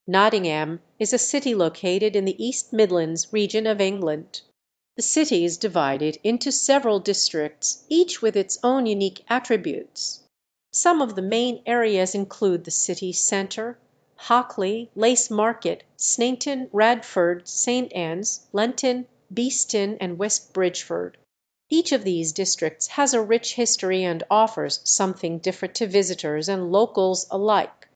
Nottingham is a city located in the East Midlands region of England. The city is divided into several districts, each with its own unique attributes. Some of the main areas include the city centre, Hockley, Lace Market, Sneinton, Radford, St Anne's, Lenton, Beeston, and West Bridgford. Each of these districts has a rich history and offers something different to visitors and locals alike.